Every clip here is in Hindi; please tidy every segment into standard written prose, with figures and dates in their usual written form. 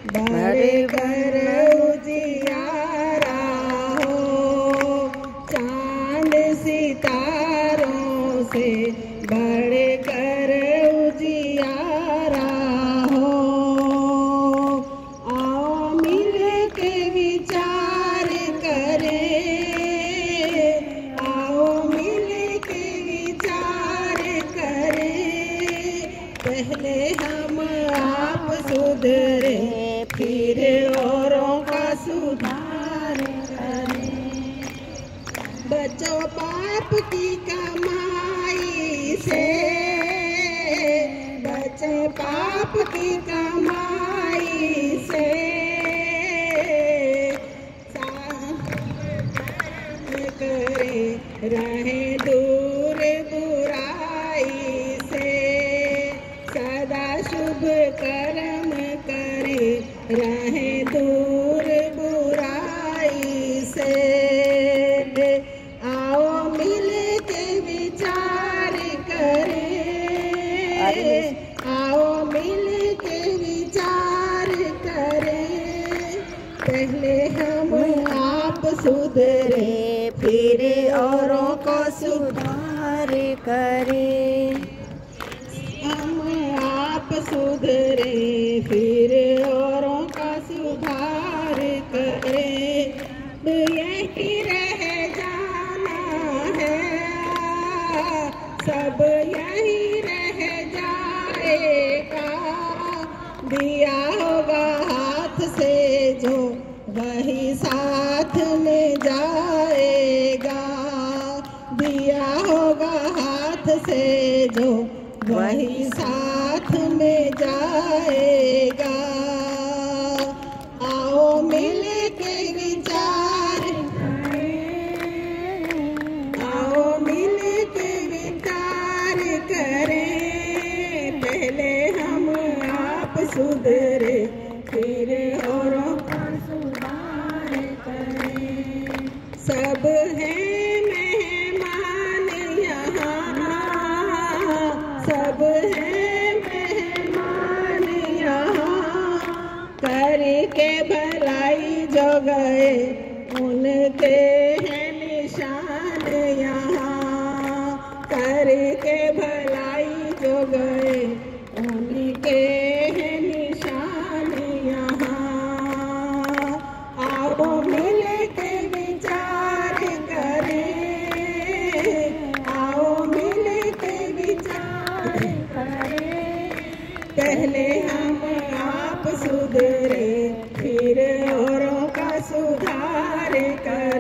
बड़े कर उजियारा हो, चांद सितारों से बड़े कर उजियारा हो। आओ मिल के विचार करें, आओ मिल के विचार करें। पहले हम आप सुधरे, फिर औरों का सुधार करें। बचो पाप की कमाई से, बचे पाप की कमाई से। करे रहे दूर बुराई से, सदा शुभ कर्म करे रहे दूर बुराई से। आओ मिल के विचार करें, आओ मिल के विचार करें। पहले हम आप सुधरे, फिर औरों को सुधार करें। हम आप सुधरे, फिर औरों का सुधार करें। यही रह जाना है, सब यही रह जाएगा। दिया होगा हाथ से जो, वही साथ में जाएगा। दिया होगा हाथ से जो, वही साथ में जाएगा। आओ मिल के विचार करें, आओ मिल के विचार करें। पहले हम आप सुधरे, फिर औरों का सुधार करें। सब हैं मेहमान यहाँ, सब हैं मेहमान यहाँ। करके भलाई जो गए, उनके हैं निशान यहाँ। करके भलाई जो गए, उनके हैं निशान यहाँ। आओ मिल के विचार करें, आओ मिल के विचार करें। पहले हम आप सुधरे, फिर औरों का सुधार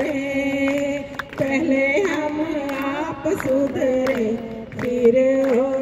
करें। पहले हम आप सुधरे, फिर